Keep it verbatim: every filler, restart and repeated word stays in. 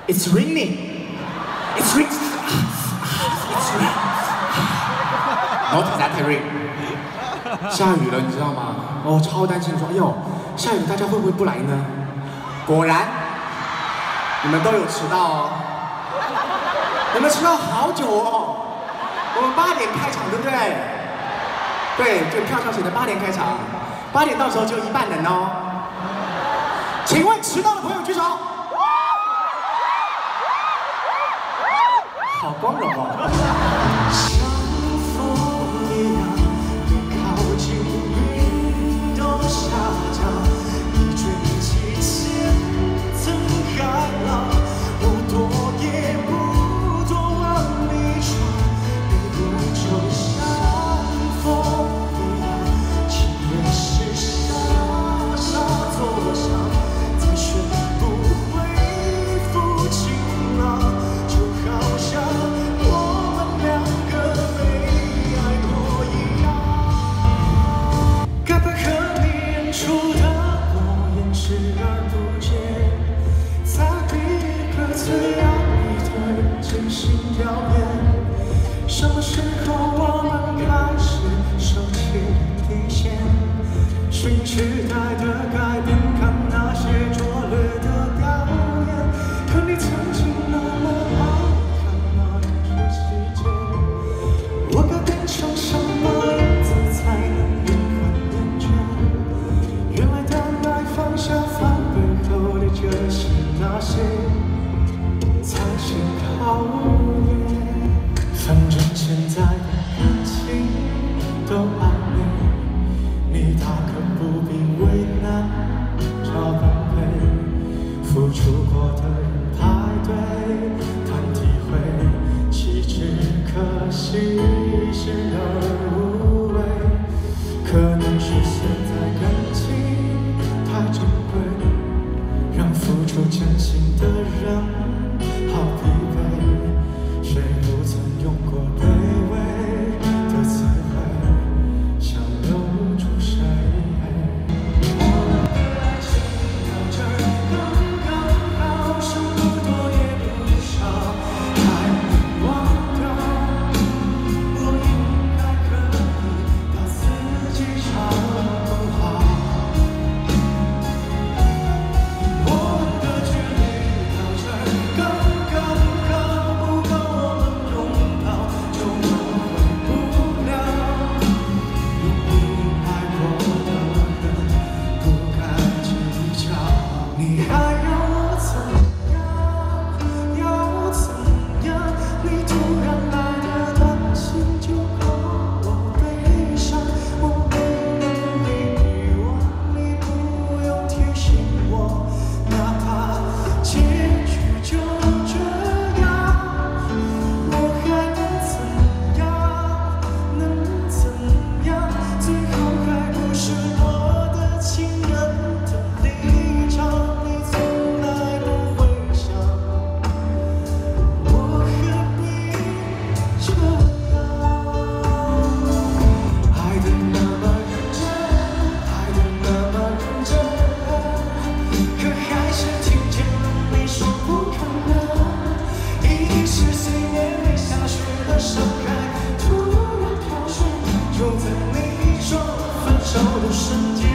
It's raining. It's raining. It's raining. Not that rain. 下雨了，你知道吗？哦，超担心，说，哎呦，下雨大家会不会不来呢？果然，你们都有迟到哦。你们迟到好久哦。我们八点开场，对不对？对，就票上写的八点开场，八点到时候只有一半人哦。请问迟到的朋友举手。好光荣哦。 什么时候我们开始收起底线？顺应时代的改变，看那些拙劣的表演。可你曾经那么爱看那一些细节，我该变成什么样子才能永恒厌倦？原来当爱放下放背后的这些那些，才是考验。 反正现在的感情都暧昧，你大可不必为难找般配，付出过的人排队谈体会，岂止可惜视而无味。可能是现在感情太珍贵，让付出真心的人好疲惫。 谁不曾用过卑微的滋味，想留住谁？我们的爱情到这儿刚刚好，剩不多也不少，还没忘掉。我应该可以把自己照顾好。我们的距离到这儿刚刚好。 你还要我怎样？要我怎样？你突然来的短信就够我悲伤，我没能力遗忘，你不用提醒我，哪怕结局就这样，我还能怎样？能怎样？最后还不是我的情人的立场。 就在你说分手的瞬间。